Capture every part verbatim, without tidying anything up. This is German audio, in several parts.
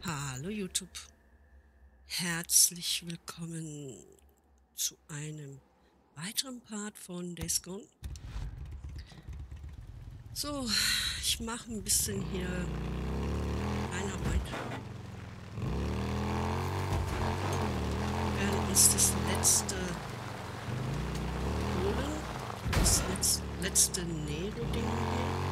Hallo YouTube, herzlich willkommen zu einem weiteren Part von Days Gone. So, ich mache ein bisschen hier Einarbeit. Wir werden uns das letzte holen, das letzte, letzte Nero-Ding hier.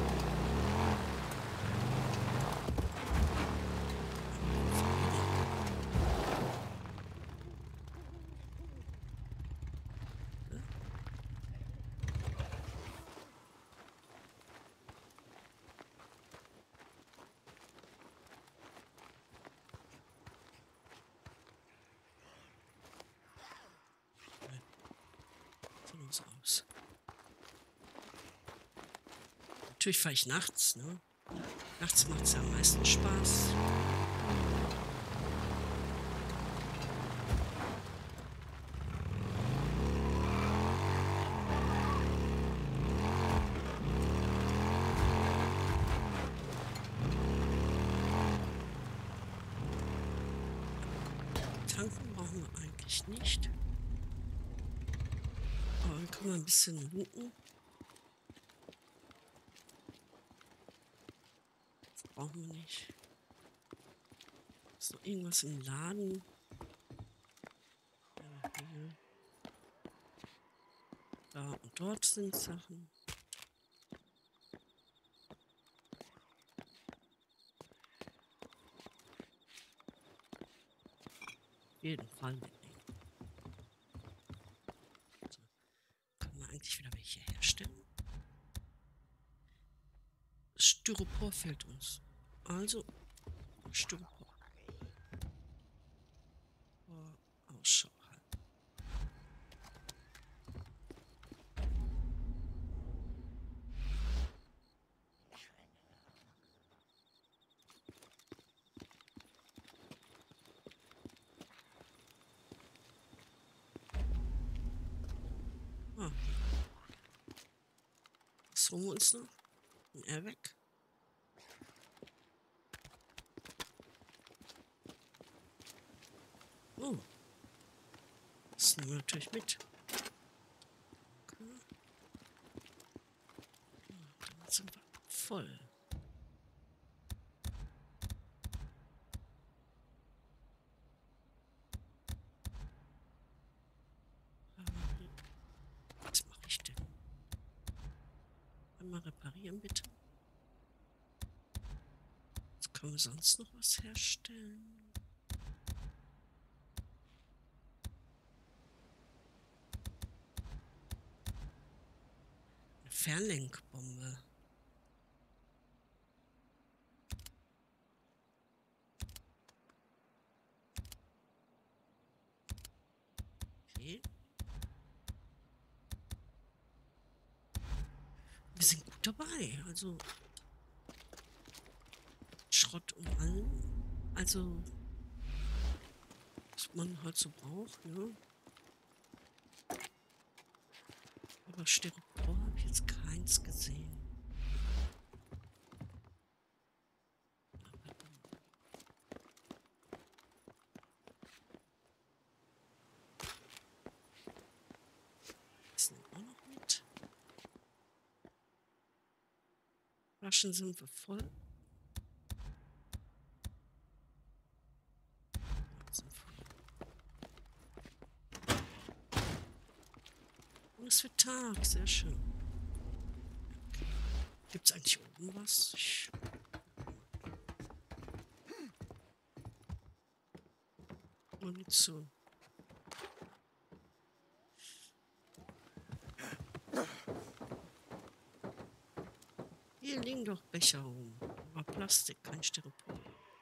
Uns aus. Natürlich fahre ich nachts, ne? Nachts macht es ja am meisten Spaß. Tanken brauchen wir eigentlich nicht. Aber wir können mal ein bisschen looten. Das brauchen wir nicht. Ist noch irgendwas im Laden? Ja, hier. Da und dort sind Sachen. Auf jeden Fall mitnehmen. So. Können wir eigentlich wieder welche herstellen? Styropor fehlt uns. Also Styropor. Vor Ausschau halten. Ah. Was holen wir uns noch? Ein Airbag. Oh. Das nehmen wir natürlich mit. Okay. Dann sind wir voll. Was mache ich denn? Einmal reparieren bitte. Jetzt können wir sonst noch was herstellen. Eine Fernlenkbombe. Okay. Wir sind gut dabei. Also Schrott und allem. Also was man halt so braucht, ne? Aber Styropor habe ich jetzt keins gesehen. Das nehmen wir auch noch mit. Flaschen sind wir voll. Ja, sind voll. Und es wird Tag, sehr schön. Gibt es eigentlich oben was? Ich Munition. Hier liegen doch Becher rum. Aber Plastik, kein Styropor.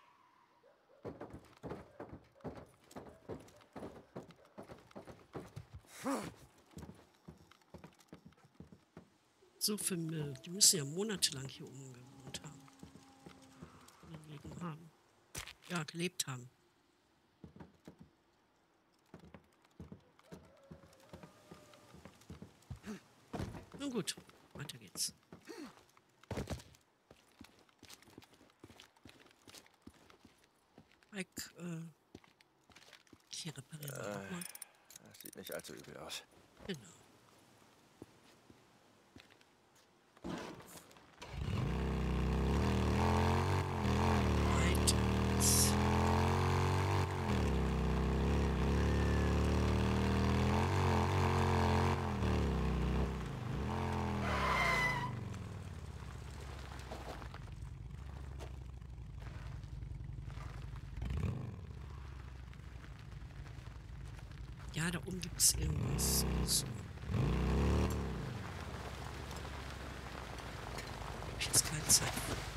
So viel Müll. Die müssen ja monatelang hier oben gewohnt haben. Gelegen haben. Ja, gelebt haben. Nun gut, weiter geht's. Bike, äh, hier reparieren wir auch mal. Das sieht nicht allzu übel aus. Genau. Items. Ja, da oben gibt es irgendwas. So. Hab ich jetzt keine Zeit.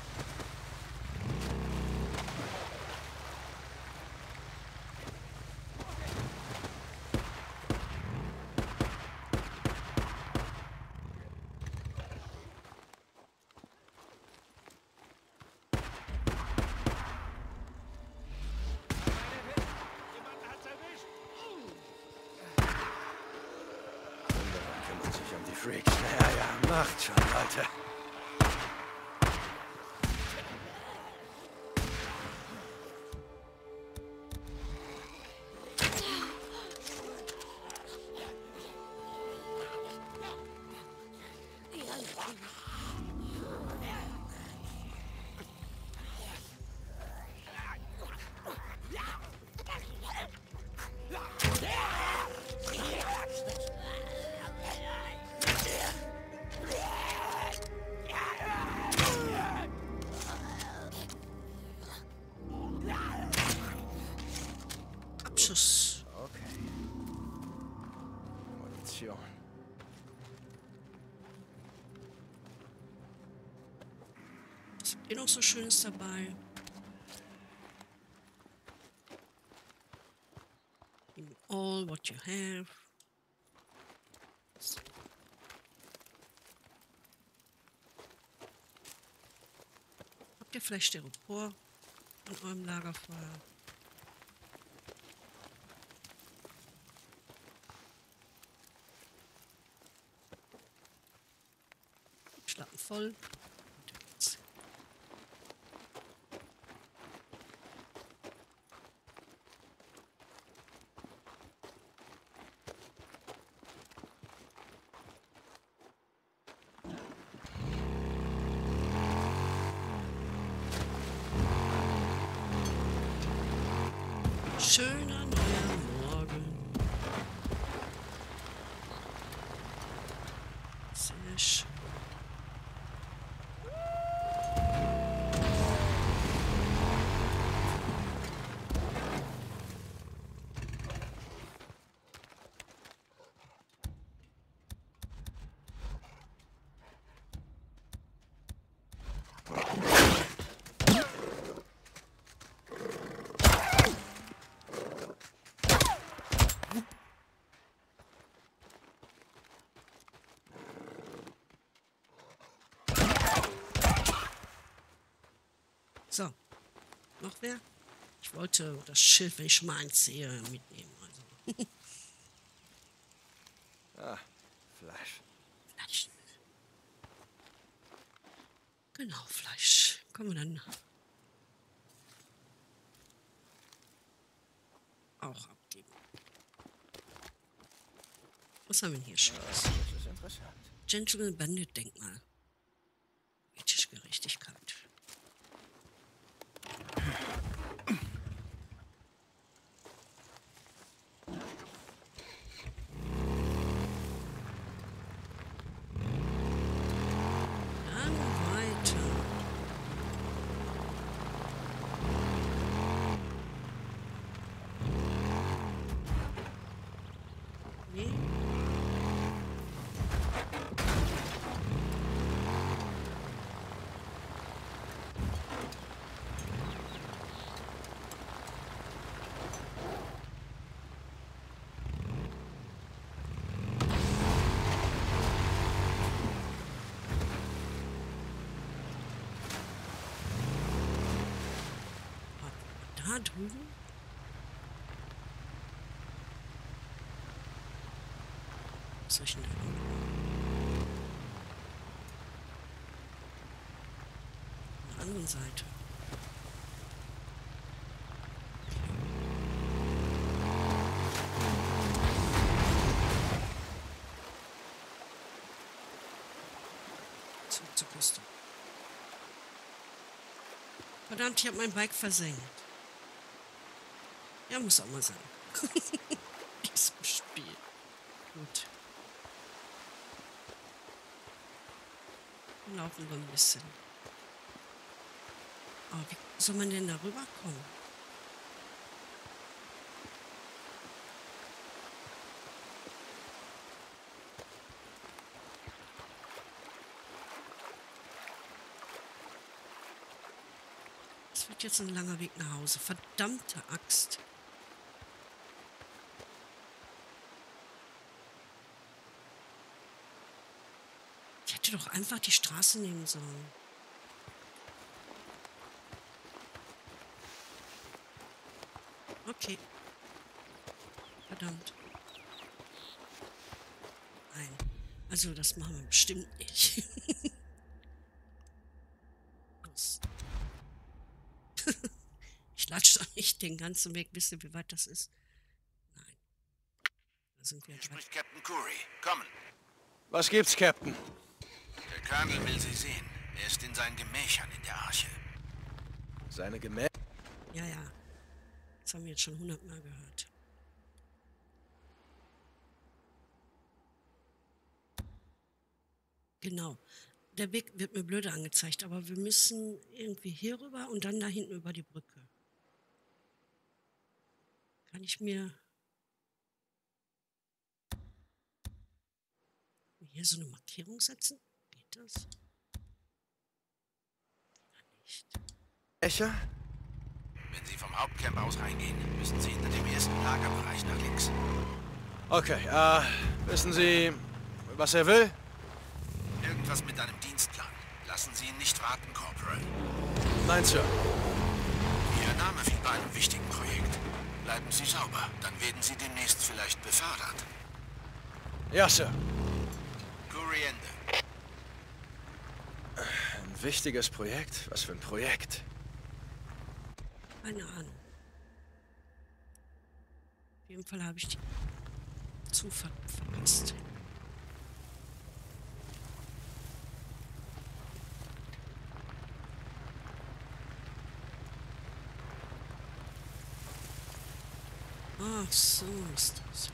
Kümmert sich um die Freaks. Ja, ja, macht schon, Leute. Abschuss. Okay. Munition. Was habt ihr noch so Schönes dabei? Give me all what you have. So. Habt ihr vielleicht Styropor an eurem Lagerfeuer? Schlappen voll. Schöner neuer Morgen. Sehr schön. So, noch wer? Ich wollte das Schild, wenn ich schon mal eins sehe, mitnehmen. Also. Ah, Fleisch. Fleisch. Genau, Fleisch. Können wir dann auch abgeben. Was haben wir denn hier schon? Das ist interessant. Gentleman Bandit Denkmal. Ethische Gerechtigkeit. Dann weiter. Nee. Da drüben? Was soll ich denn da? An der anderen Seite. Verdammt, ich habe mein Bike versenkt. Ja, muss auch mal sein. Diesem Spiel. Gut. Dann laufen wir ein bisschen. Aber wie soll man denn da rüberkommen? Das wird jetzt ein langer Weg nach Hause. Verdammte Axt. Ich hätte doch einfach die Straße nehmen sollen. Okay. Verdammt. Nein. Also das machen wir bestimmt nicht. Los. Ich latsche doch nicht den ganzen Weg. Wisst ihr, wie weit das ist? Nein. Da sind wir Hier dran. spricht Captain Curry. Kommen. Was gibt's, Captain? Der Colonel will Sie sehen. Er ist in seinen Gemächern in der Arche. Seine Gemälde? Ja, ja. Das haben wir jetzt schon hundertmal gehört. Genau. Der Weg wird mir blöde angezeigt, aber wir müssen irgendwie hier rüber und dann da hinten über die Brücke. Kann ich mir hier so eine Markierung setzen? Geht das? Nicht. Echer? Wenn Sie vom Hauptcamp aus reingehen, müssen Sie hinter dem ersten Lagerbereich nach links. Okay, äh, wissen Sie, was er will? Irgendwas mit einem Dienstplan. Lassen Sie ihn nicht warten, Corporal. Nein, Sir. Ihr Name fiel bei einem wichtigen Projekt. Bleiben Sie sauber, dann werden Sie demnächst vielleicht befördert. Ja, Sir. Curry Ende. Ein wichtiges Projekt? Was für ein Projekt? Keine Ahnung. Auf jeden Fall habe ich die Zufahrt verpasst. Ach, so ist das.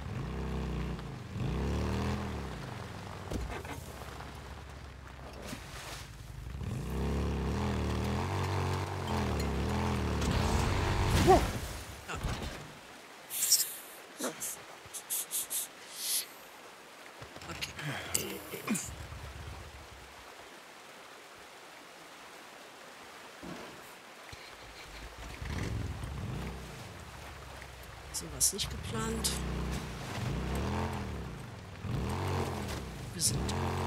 Ja. Okay. So was nicht geplant. Wir sind.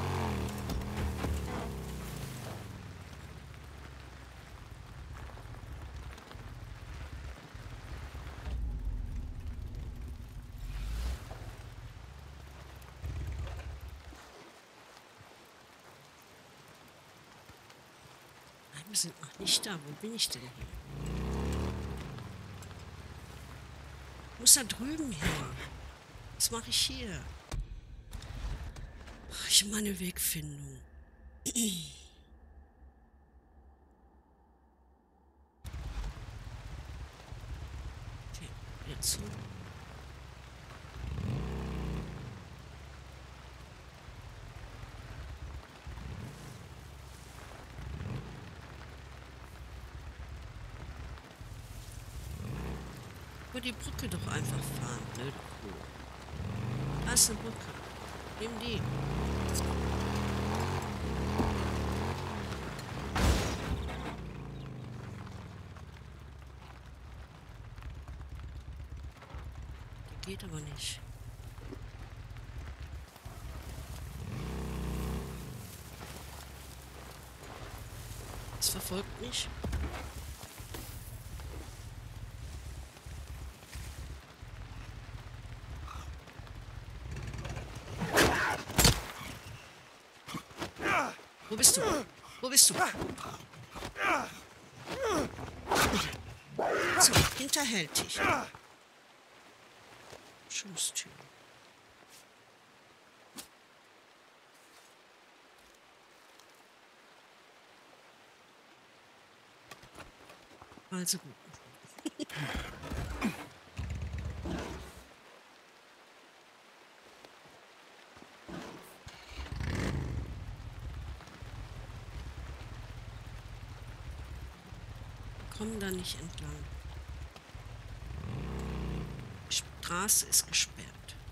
Nein, wir sind noch nicht da. Wo bin ich denn hier? Ich muss da drüben hin. Was mache ich hier? Ach, ich meine Wegfindung. Okay, jetzt so. Über die Brücke doch einfach fahren, blöde Kuh. Da ist eine Brücke. Nimm die. Die geht aber nicht. Es verfolgt mich. Wo bist du? Wo bist du? So, hinterhältig. Schusstür. Also gut. Wir kommen da nicht entlang. Die Straße ist gesperrt.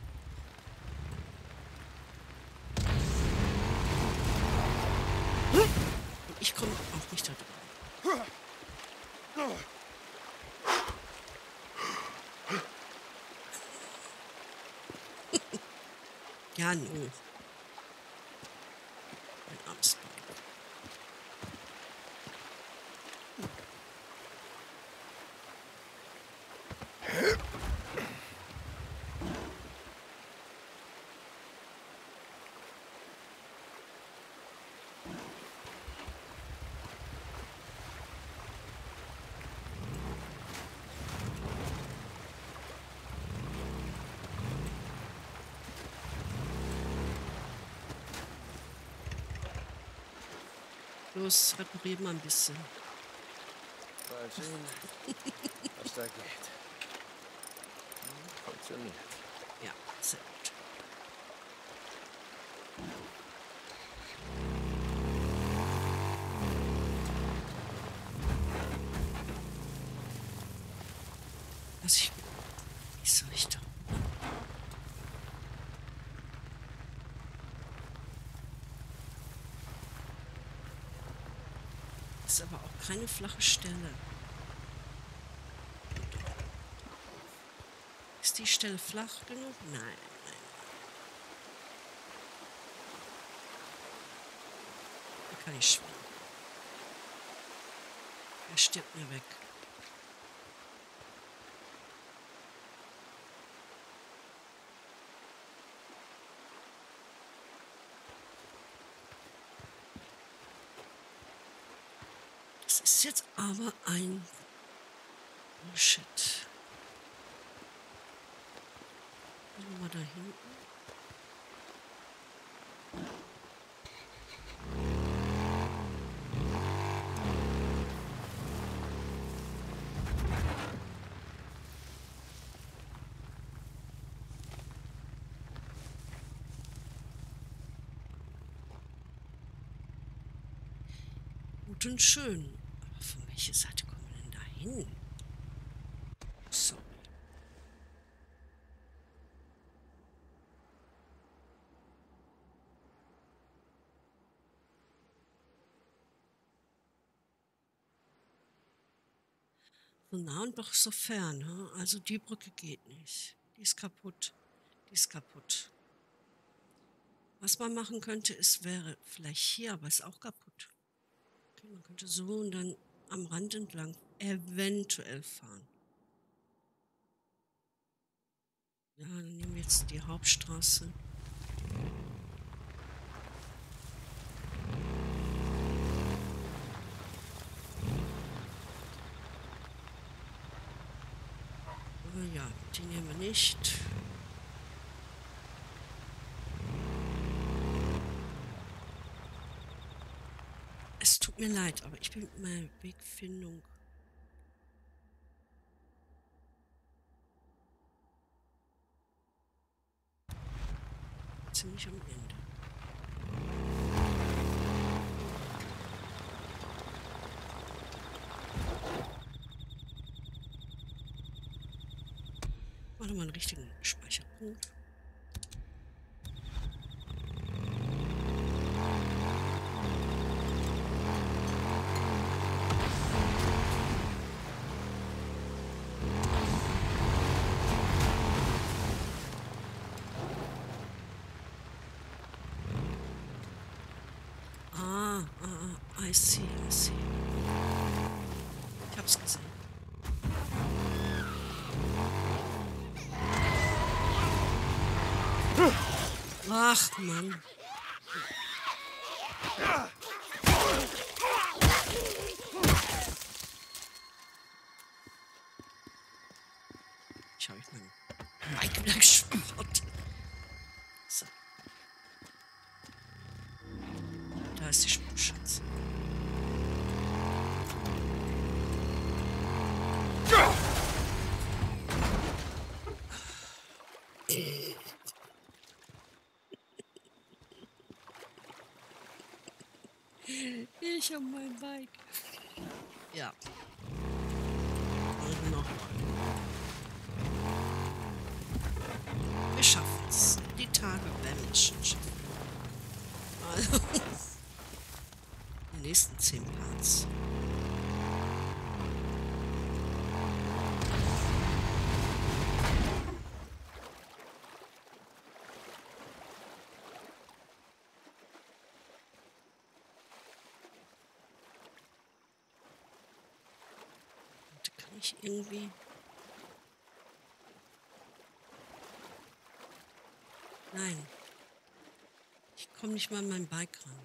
Und ich komme auch nicht da drüber. Ja, no. Ein armes Bein. Los, reparier mal ein bisschen. Mal sehen, was da geht. Funktioniert. Ja, sehr gut. Was ich... Wie soll ich da? Ist aber auch keine flache Stelle. Ist die Stelle flach genug? Nein, nein. Da kann ich schwimmen. Er stirbt mir weg. Das ist jetzt aber ein Bullshit. Gehen wir mal da hinten. Gut und schön. Aber von welcher Seite kommen wir denn da hin? So. So nah und doch so fern. Ne? Also die Brücke geht nicht. Die ist kaputt. Die ist kaputt. Was man machen könnte, ist, wäre vielleicht hier, aber ist auch kaputt. Okay, man könnte so und dann am Rand entlang eventuell fahren. Ja, dann nehmen wir jetzt die Hauptstraße. Aber ja, die nehmen wir nicht. Es tut mir leid, aber ich bin mit meiner Wegfindung ziemlich am Ende. Warte mal einen richtigen Speicherpunkt. Ah, ah, ah, I see, I see. Ich hab's gesehen. Ach, Mann. Ich habe ich meinen Bike wieder gespart. So. Da ist die Spurschanze. Ich und mein Bike. Ja. Und noch mal. Wir schaffen es. Die Tage werden wir es schon schaffen. Also, die nächsten zehn Parts. Kann ich irgendwie... Nein. Ich komme nicht mal an mein Bike ran.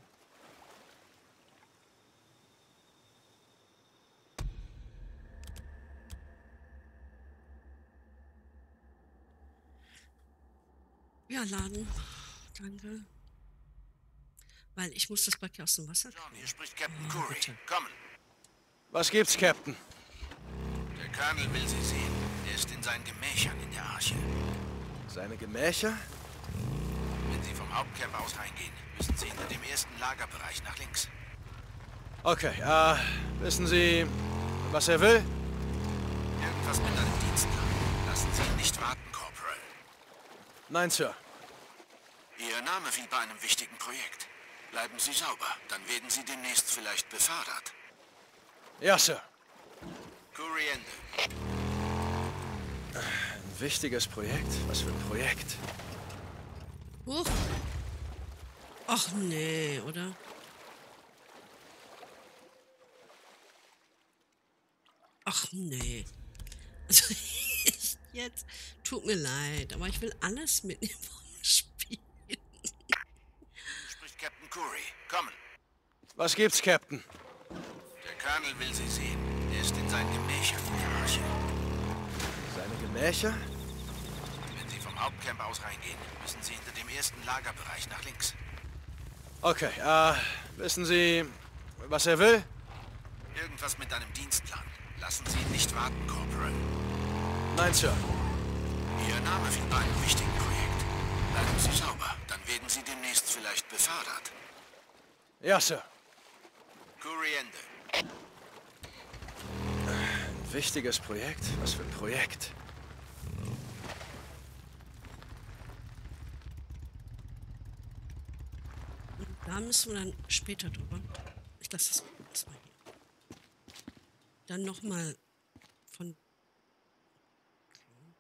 Ja, laden. Danke. Weil ich muss das Bike ja aus dem Wasser John, kriegen. hier spricht Captain Ja, Curry. bitte. Kommen. Was gibt's, Captain? Der Colonel will Sie sehen. Er ist in seinen Gemächern in der Arche. Seine Gemächer? Wenn Sie vom Hauptcamp aus reingehen, müssen Sie hinter dem ersten Lagerbereich nach links. Okay, äh, wissen Sie, was er will? Irgendwas mit einem Dienstplan. Lassen Sie ihn nicht warten, Corporal. Nein, Sir. Ihr Name fiel bei einem wichtigen Projekt. Bleiben Sie sauber, dann werden Sie demnächst vielleicht befördert. Ja, Sir. Curry Ende. Ein wichtiges Projekt? Was für ein Projekt? Huch. Ach nee, oder? Ach nee. Also ich jetzt, tut mir leid, aber ich will alles mitnehmen vom Spiel. Spricht Captain Curry. Kommen. Was gibt's, Captain? Der Colonel will Sie sehen. Er ist in seinen Gemächern in der Arche. Seine Gemächer? Wenn Sie vom Hauptcamp aus reingehen, müssen Sie hinter dem ersten Lagerbereich nach links. Okay, äh, wissen Sie, was er will? Irgendwas mit einem Dienstplan. Lassen Sie ihn nicht warten, Corporal. Nein, Sir. Ihr Name fiel bei einem wichtigen Projekt. Bleiben Sie sauber, dann werden Sie demnächst vielleicht befördert. Ja, Sir. Curry Ende. Ein wichtiges Projekt? Was für ein Projekt? Und da müssen wir dann später drüber. Ich lasse das erstmal hier. Dann nochmal von... Okay.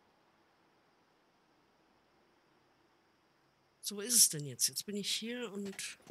So, wo ist es denn jetzt? Jetzt bin ich hier und...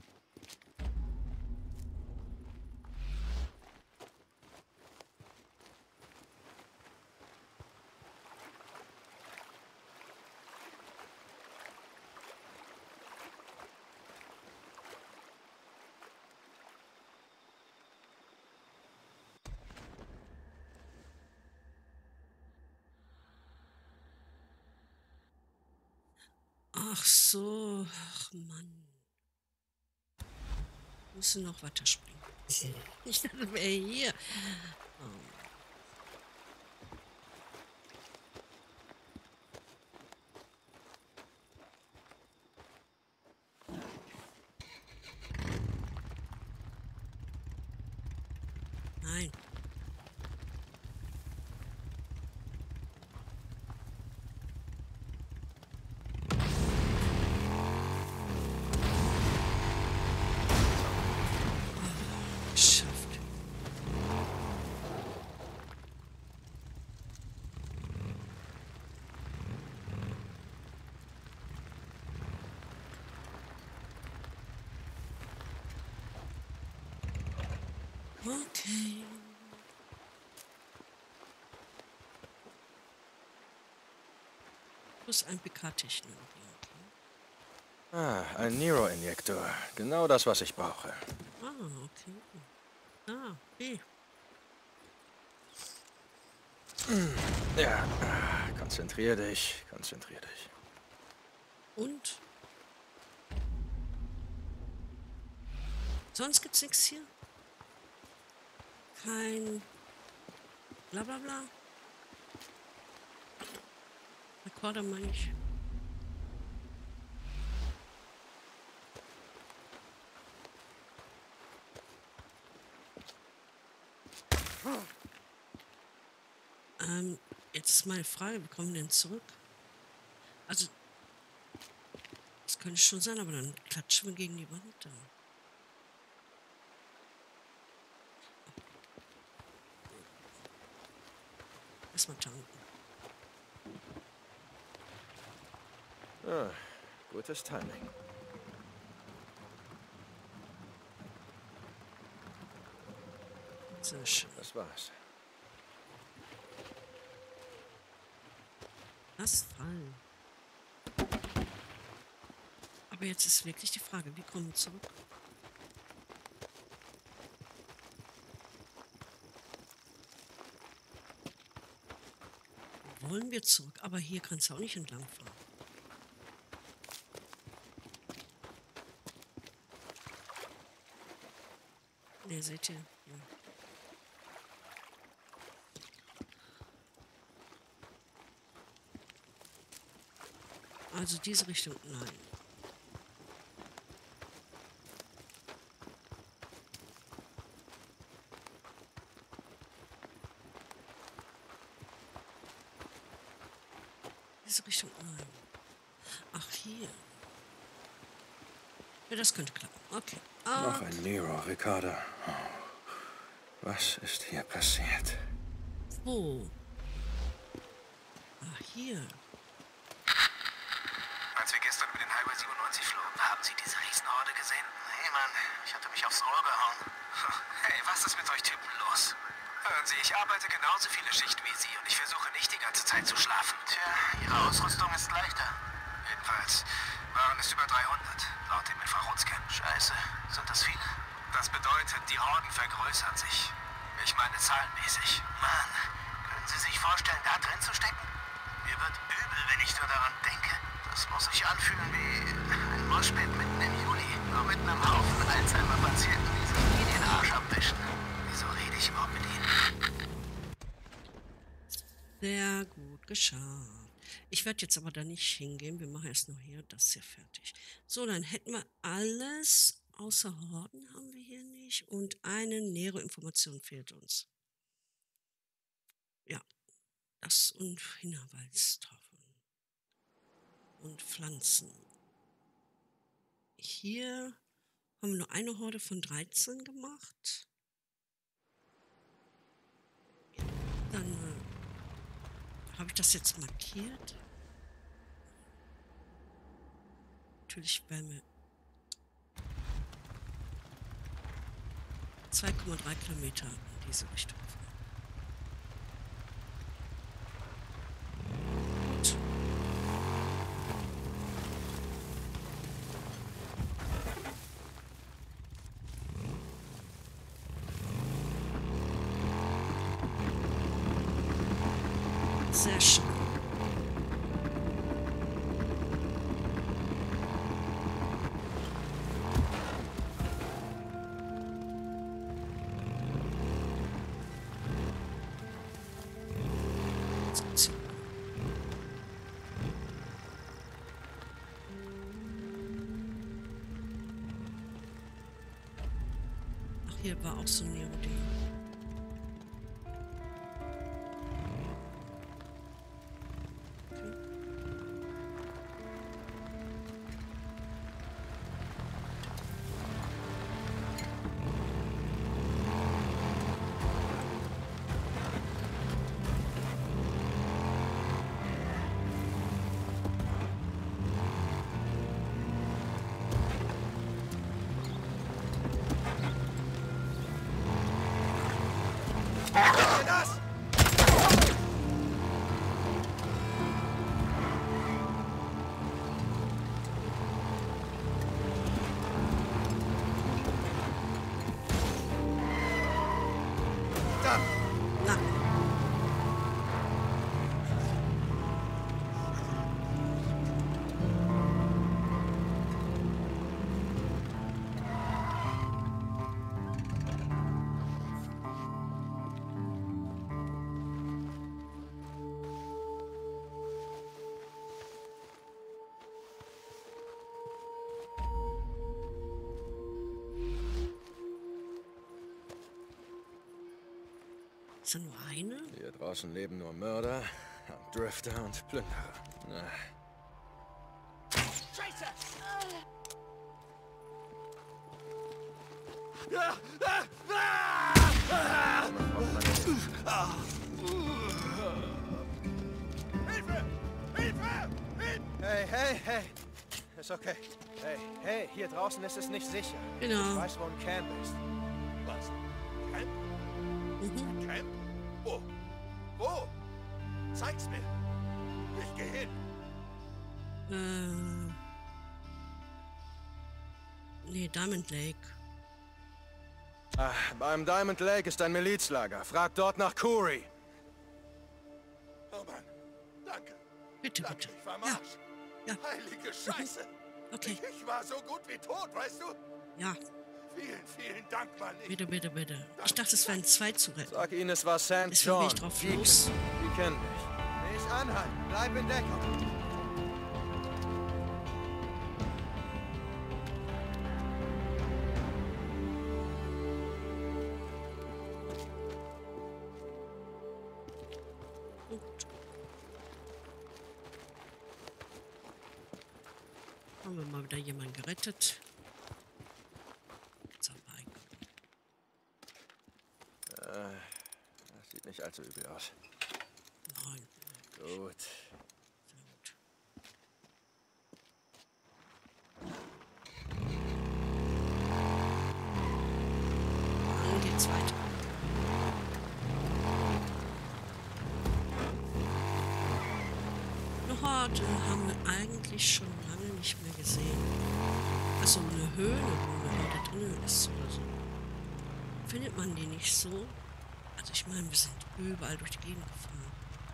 Ach so, ach Mann. Müssen noch weiter springen. Ich dachte, wäre hier. Oh. Nein. Geschafft. Okay. Plus ein P K-Technologie. Okay. Ah, ein Nero-Injektor. Genau das, was ich brauche. Ah, okay. Ah, B. Ja, ah, konzentrier dich, konzentrier dich. Und? Sonst gibt's nichts hier? Kein bla bla bla. Rekorder meine ich. Ähm, jetzt ist meine Frage, wie kommen wir denn zurück? Also, das könnte schon sein, aber dann klatschen wir gegen die Wand da. Erstmal tanken. Ah, gutes Timing. Sehr schön. Das war's. Das fallen. Aber jetzt ist wirklich die Frage, wie kommen wir zurück? Wollen wir zurück? Aber hier kannst du auch nicht entlang fahren. Ne, seht ihr? Ja. Also diese Richtung, nein. Diese Richtung, nein. Ach, hier. Ja, das könnte klappen. Okay. Ah, Noch ein Nero, Ricardo. Oh. Was ist hier passiert? wo? Ah, hier. Als wir gestern über den Highway siebenundneunzig flogen, haben Sie diese Riesenhorde gesehen? Nee, Mann, ich hatte mich aufs Ohr gehauen. Hey, was ist mit euch Typen los? Hören Sie, ich arbeite genauso viele Schichten wie Sie und ich versuche nicht die ganze Zeit zu schlafen. Tja, Ihre Ausrüstung ist leichter. Jedenfalls waren es über dreihundert, laut dem Infrarotscan. Scheiße, sind das viele? Das bedeutet, die Horden vergrößern sich. Ich meine zahlenmäßig. Mann, können Sie sich vorstellen, da drin zu stecken? Mir wird übel, wenn ich nur daran denke. Das muss sich anfühlen wie ein Moshpit mitten im Juli. Nur mit einem Haufen Alzheimer-Patienten, die sich nie den Arsch abwischen. Wieso rede ich überhaupt mit Ihnen? Sehr gut geschafft. Ich werde jetzt aber da nicht hingehen. Wir machen erst noch hier das hier fertig. So, dann hätten wir alles. Außer Horden haben wir hier nicht. Und eine nähere Information fehlt uns. Ja, das und Hinterwaldstafeln. Und Pflanzen. Hier haben wir nur eine Horde von dreizehn gemacht. Dann äh, habe ich das jetzt markiert. Natürlich werden wir zwei Komma drei Kilometer in diese Richtung fahren. Gut. Sehr schön. Ach, hier war auch so ein Nero-Ding. Das! Da! Na, Ist da nur eine? Hier draußen leben nur Mörder, Drifter und Plünderer. Na. Scheiße! Hilfe! Hilfe! Hey, hey, hey. Ist okay. Hey, hey, hier draußen ist es nicht sicher. Genau. Ich weiß, wo ein Camp ist. Was? Camp? Mhm. Camp? Wo? Wo? Zeig's mir. Ich geh hin. Äh. Nee, Diamond Lake. Ah, beim Diamond Lake ist ein Milizlager. Frag dort nach Kuri. Oh Mann. Danke. Bitte, Danke, bitte. ich war am Ja, Arsch. ja. Heilige Scheiße. Okay. Ich, ich war so gut wie tot, weißt du? Ja, Vielen, vielen Dank, Mann. Ich, bitte, bitte, bitte. Ich dachte, es wären zwei zu retten. Sag ihnen, es war Saint Deswegen bin John. ich drauf Die, los. die kennen mich. Nicht anhalten. Bleib in Deckung. Gut. Haben wir mal wieder jemanden gerettet. Jetzt am Bike. Äh, das sieht nicht allzu übel aus. Nein. Gut. Sehr gut. Dann geht's weiter. Eine Horde haben wir eigentlich schon lange nicht mehr gesehen. Also eine Höhle, wo eine Horde drin ist oder so. Findet man die nicht so? Also ich meine, wir sind überall durch die Gegend gefahren.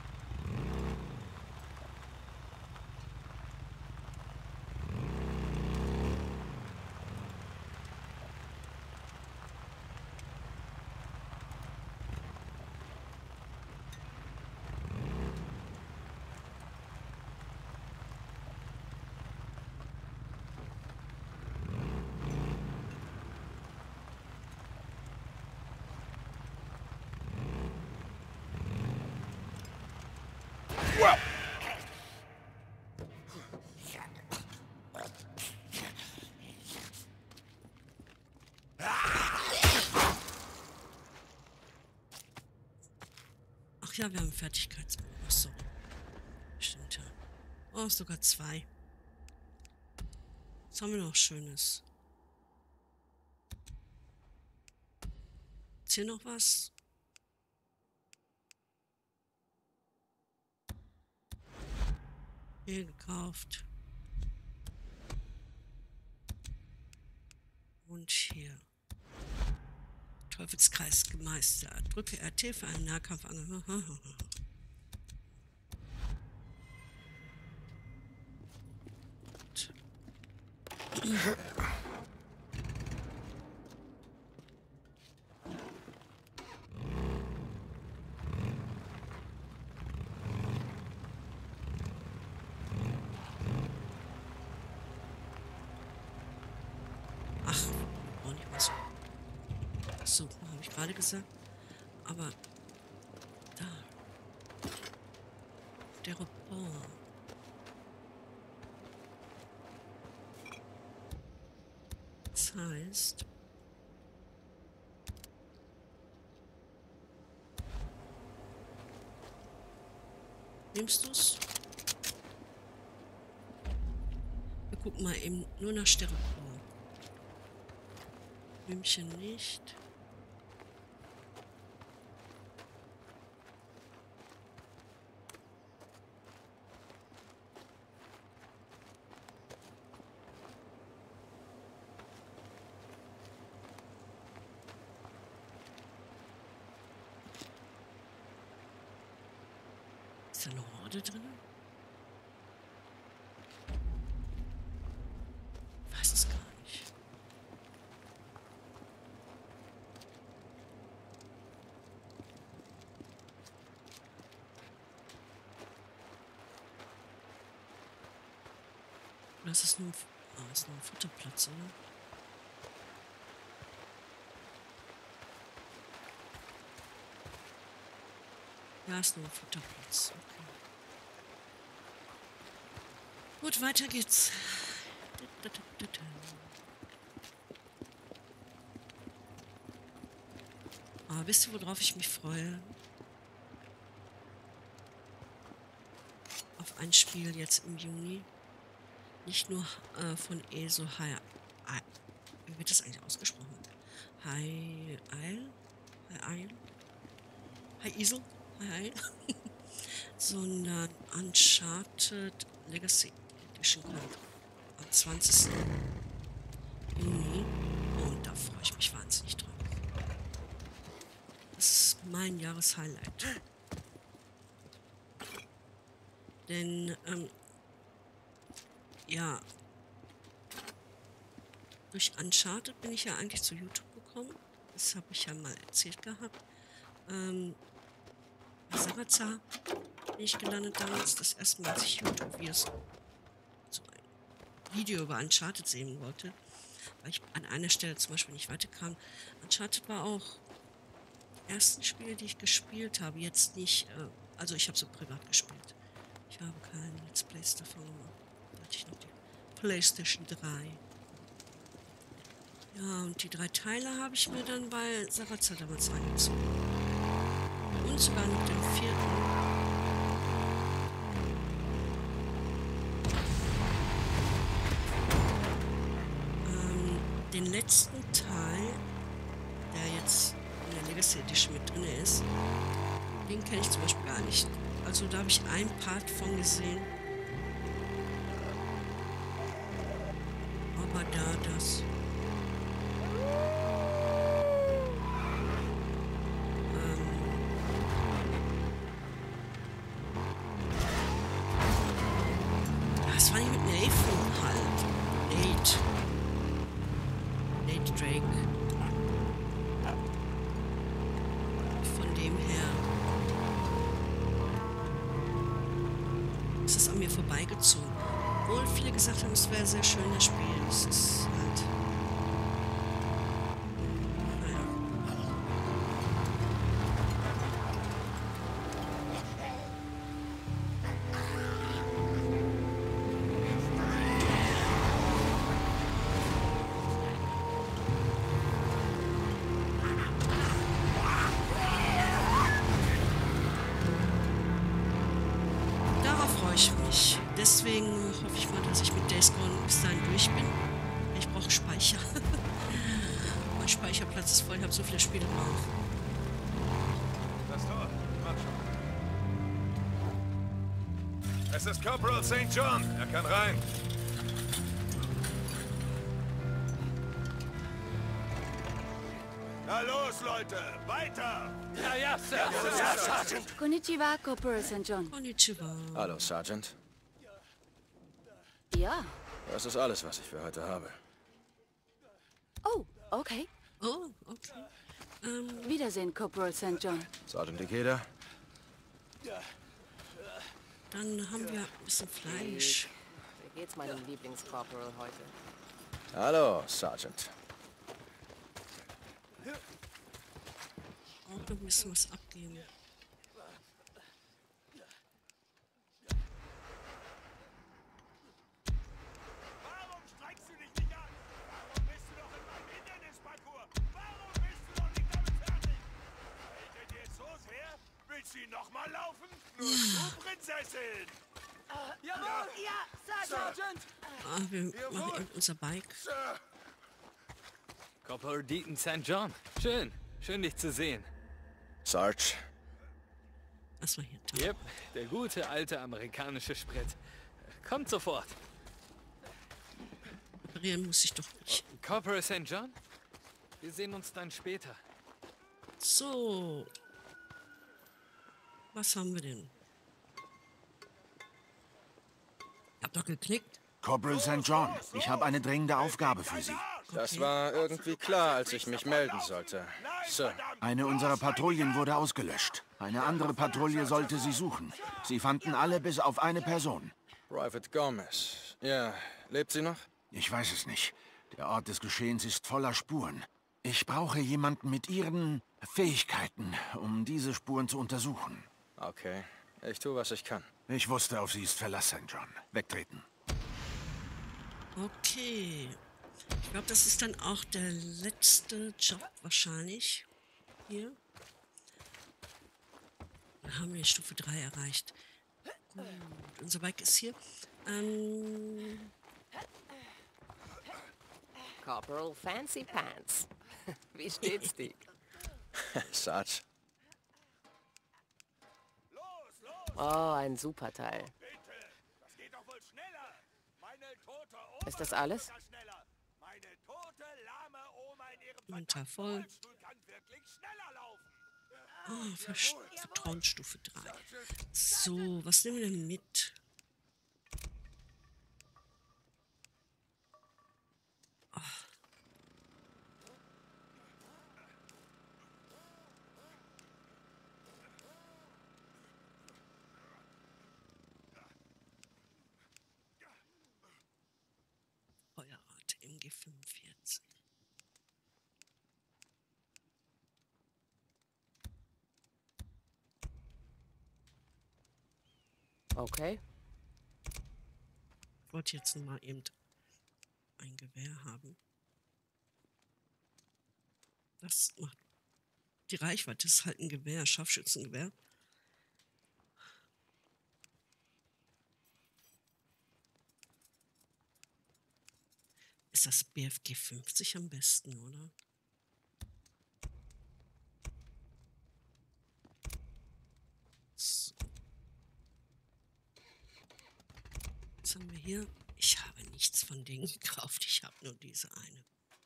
Ach ja, wir haben Fertigkeitsbonus. So. Stimmt ja. Oh, sogar zwei. Was haben wir noch Schönes? Ist hier noch was? Hier gekauft. Und hier. Teufelskreis gemeistert. Drücke R T für einen Nahkampf an. Ach, auch nicht mal so. So, habe ich gerade gesagt. Aber da. Der Report. Das heißt. Nimmst du's? Wir gucken mal eben nur nach Styropor. Blümchen nicht. Ist da eine Horde drin? Ich weiß es gar nicht. Oder ist es nur ein, ah, ist nur ein Futterplatz, oder? Da ist nur ein Futterplatz. Okay. Gut, weiter geht's. Ah, wisst ihr, worauf ich mich freue? Auf ein Spiel jetzt im Juni. Nicht nur äh, von ESO High... Wie wird das eigentlich ausgesprochen? High Isle? High Isle? High Isle? High Isle? Sondern Uncharted Legacy Edition kommt am zwanzigsten Juni. Und da freue ich mich wahnsinnig drauf. Das ist mein Jahreshighlight. Denn, ähm, ja, durch Uncharted bin ich ja eigentlich zu YouTube gekommen. Das habe ich ja mal erzählt gehabt. Ähm, bei Sarazar bin ich gelandet damals, das erste Mal, als ich YouTube-Videos, so ein Video über Uncharted sehen wollte, weil ich an einer Stelle zum Beispiel nicht weiterkam. Uncharted war auch die ersten Spiele, die ich gespielt habe, jetzt nicht, äh, also ich habe so privat gespielt. Ich habe keine Let's Plays davon gemacht. Da hatte ich noch die PlayStation drei. Ja, und die drei Teile habe ich mir dann bei Sarazar damals reingezogen. Und sogar noch den vierten. Ähm, den letzten Teil, der jetzt in der Legacy Edition mit drin ist, den kenne ich zum Beispiel gar nicht. Also da habe ich einen Part von gesehen. Aber da das... Das war nicht mit Nathan halt. Nate. Nate Drake. Von dem her ist es an mir vorbeigezogen. Obwohl viele gesagt haben, es wäre sehr schön, das Spiel. Es ist halt... Naja. Deswegen hoffe ich mal, dass ich mit Days Gone bis dahin durch bin. Ich brauche Speicher. Mein Speicherplatz ist voll, ich habe so viele Spiele drauf. Das Tor, mach schon. Es ist Corporal Sankt John, er kann rein. Na los, Leute, weiter! Ja, ja, Sir. Ja, Sergeant. Konnichiwa, Corporal Sankt John. Konnichiwa. Hallo, Sergeant. Ja. Das ist alles, was ich für heute habe. Oh, okay. Oh, okay. Ähm, Wiedersehen, Corporal Sankt John. Sergeant Ikeda. dann haben wir ein bisschen Fleisch. Wie geht's meinem Lieblingscorporal heute? Hallo, Sergeant. Auch noch ein bisschen was abgeben. Warum streikst du dich nicht an? Warum bist du noch in meinem Hindernisparcours? Warum bist du noch nicht damit fertig? Fällt er dir so sehr? Willst du ihn nochmal laufen? Nur du, Prinzessin! Jawohl! Ja, Sir, Sergeant! Ah, wir machen eben unser Bike. Sir! Corporal Deaton Sankt John. Schön. Schön, dich zu sehen. Sarge. Das war hier. Yep, der gute alte amerikanische Sprit. Kommt sofort. Reparieren muss ich doch nicht. Corporal Sankt John? Wir sehen uns dann später. So. Was haben wir denn? Ich hab doch geknickt. Corporal Sankt John, ich habe eine dringende Aufgabe für Sie. Das war irgendwie klar, als ich mich melden sollte. Sir. Eine unserer Patrouillen wurde ausgelöscht. Eine andere Patrouille sollte sie suchen. Sie fanden alle bis auf eine Person. Private Gomez. Ja, lebt sie noch? Ich weiß es nicht. Der Ort des Geschehens ist voller Spuren. Ich brauche jemanden mit Ihren Fähigkeiten, um diese Spuren zu untersuchen. Okay, ich tue, was ich kann. Ich wusste, auf Sie ist Verlass, Sankt John. Wegtreten. Okay. Ich glaube, das ist dann auch der letzte Job wahrscheinlich. Hier. Dann haben wir Stufe drei erreicht. Gut. Unser Bike ist hier. Ähm, Corporal Fancy Pants. Wie steht's dir? Sarge. Oh, ein super Teil. Das geht doch wohl schneller. Meine tote Oma Ist das alles? kann schneller. Meine tote, lahme Oma in ihrem Inventar voll. Rollstuhl kann wirklich schneller laufen. Oh, Ver Vertrauensstufe drei. So, was nehmen wir denn mit? Oh. Feuerrate M G fünfundvierzig. Okay. Ich wollte jetzt noch mal eben ein Gewehr haben. Das macht die Reichweite, ist halt ein Gewehr, Scharfschützengewehr. Ist das B F G fünfzig am besten, oder? So. Was haben wir hier? Ich habe nichts von denen gekauft. Ich habe nur diese eine.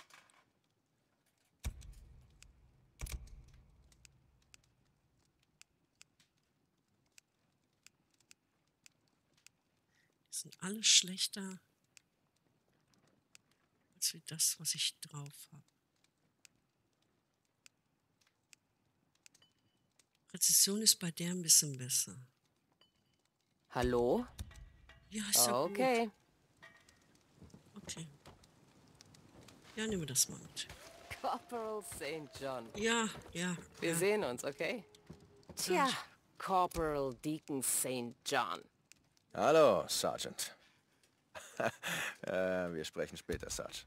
Die sind alle schlechter als wie das, was ich drauf habe. Präzision ist bei der ein bisschen besser. Hallo? Ja, ist ja Okay. gut. Okay. Ja, nehmen wir das mal mit. Corporal Saint John. Ja, ja. Wir ja. sehen uns, okay? Tja, Corporal Deacon Saint John. Hallo, Sergeant. äh, wir sprechen später, Sarge.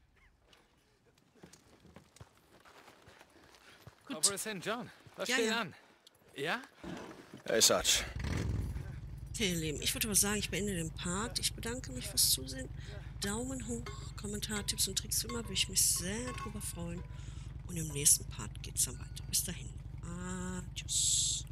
Corporal Sankt John, was Ja, steht ja. an? Ja? Hey, Sarge. Okay, ihr Lieben, ich würde aber sagen, ich beende den Part. Ich bedanke mich fürs Zusehen. Daumen hoch, Kommentar, Tipps und Tricks, wie immer, würde ich mich sehr drüber freuen. Und im nächsten Part geht es dann weiter. Bis dahin. Adios.